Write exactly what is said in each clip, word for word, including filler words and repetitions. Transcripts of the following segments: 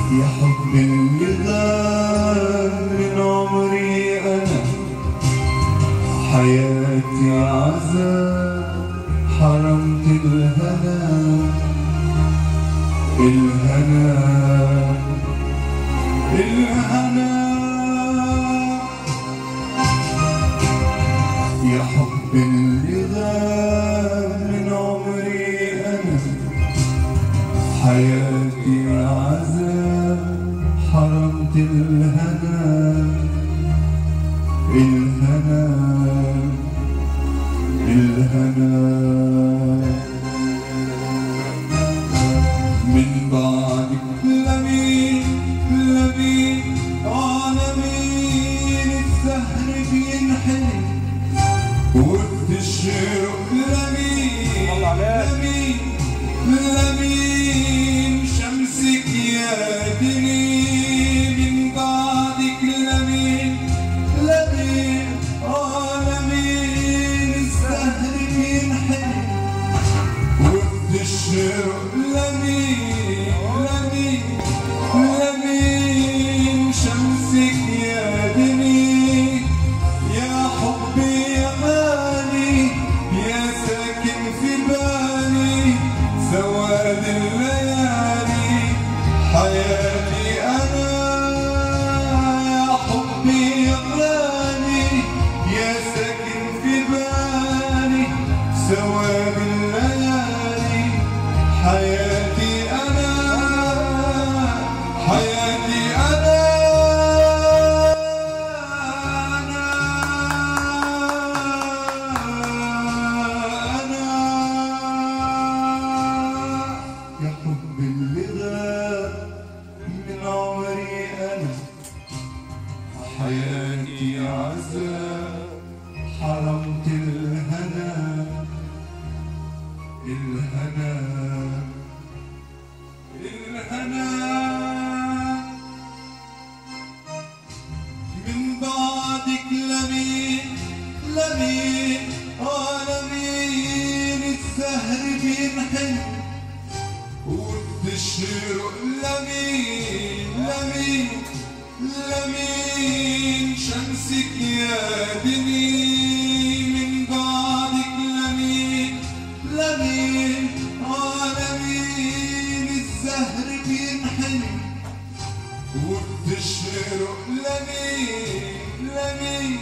يا حب اللي غاب من عمري أنا، حياتي عذاب حرمت الهنا، الهنا الهنا. يا حب اللي غاب من عمري أنا، حياتي عذاب حرمت الهنا، الهنا الهنا. من بعدك لمين لمين على مين السهر بينحني وبتشرق لمين لمين لمين شمسك يا دني. من بعدك لمين لمين على مين السهر بينحني وبتشرق لمين لمين لمين شمسك يا دني. يا حبي يا غالي يا ساكن في بالي سواد الليالي حياتي أنا. يا حبي يا غالي يا ساكن في بالي سواد الليالي حياتي أنا، حياتي أنا. يا حب اللي غاب من عمري أنا، حياتي عذاب حرمت الهنا، الهنا الهنا. من بعدك لمين لمين على مين السهر بينحن وبتشرق لمين لمين لمين شمسك يا دني. من بعدك لمين لمين على مين الزهر بينحن وبتشرق لمين لمين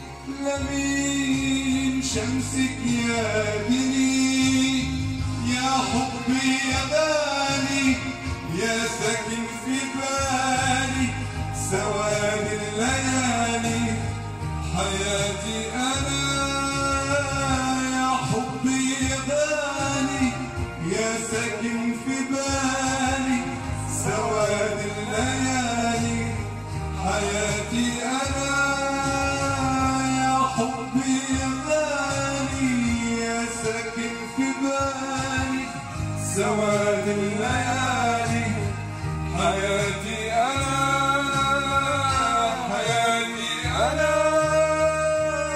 لمين شمسك يا دني. يا حبي يا غالي يا ساكن في بالي سواد الليالي حياتي أنا. يا حبي يا غالي يا ساكن في بالي سواد الليالي حياتي أنا. يا حبي يا غالي يا ساكن في بالي سواد الليالي حياتي أنا.